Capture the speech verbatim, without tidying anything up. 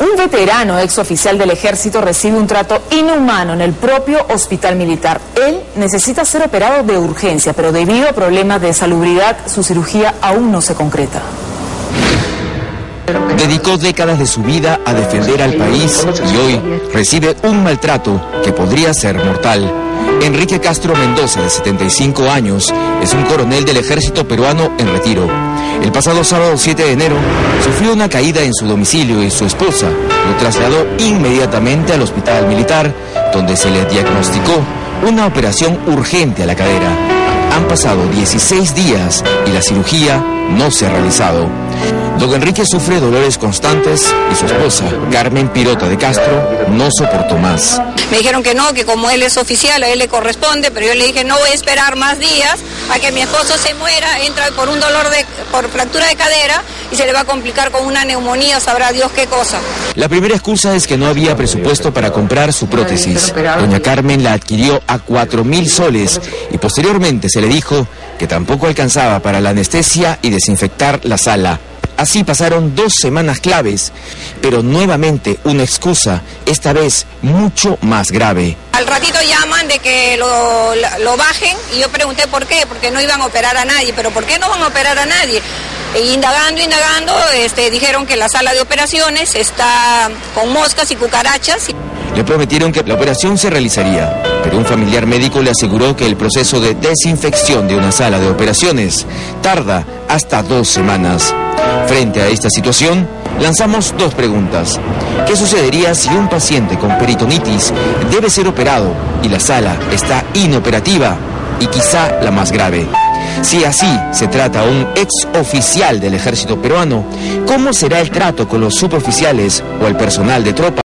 Un veterano ex oficial del ejército recibe un trato inhumano en el propio hospital militar. Él necesita ser operado de urgencia, pero debido a problemas de salubridad, su cirugía aún no se concreta. Dedicó décadas de su vida a defender al país y hoy recibe un maltrato que podría ser mortal. Enrique Castro Mendoza, de setenta y cinco años, es un coronel del ejército peruano en retiro. El pasado sábado siete de enero sufrió una caída en su domicilio y su esposa lo trasladó inmediatamente al hospital militar, donde se le diagnosticó una operación urgente a la cadera. Han pasado dieciséis días y la cirugía no se ha realizado. Don Enrique sufre dolores constantes y su esposa, Carmen Pirota de Castro, no soportó más. Me dijeron que no, que como él es oficial, a él le corresponde, pero yo le dije no voy a esperar más días a que mi esposo se muera, entra por un dolor de, por fractura de cadera y se le va a complicar con una neumonía, sabrá Dios qué cosa. La primera excusa es que no había presupuesto para comprar su prótesis. Doña Carmen la adquirió a cuatro mil soles y posteriormente se le dijo que tampoco alcanzaba para la anestesia y desinfectar la sala. Así pasaron dos semanas claves, pero nuevamente una excusa, esta vez mucho más grave. Al ratito llaman de que lo, lo bajen y yo pregunté por qué, porque no iban a operar a nadie, pero ¿por qué no van a operar a nadie? E indagando, indagando, este, dijeron que la sala de operaciones está con moscas y cucarachas. Le prometieron que la operación se realizaría, pero un familiar médico le aseguró que el proceso de desinfección de una sala de operaciones tarda hasta dos semanas. Frente a esta situación, lanzamos dos preguntas. ¿Qué sucedería si un paciente con peritonitis debe ser operado y la sala está inoperativa? Y quizá la más grave. Si así se trata a un ex oficial del ejército peruano, ¿cómo será el trato con los suboficiales o el personal de tropa?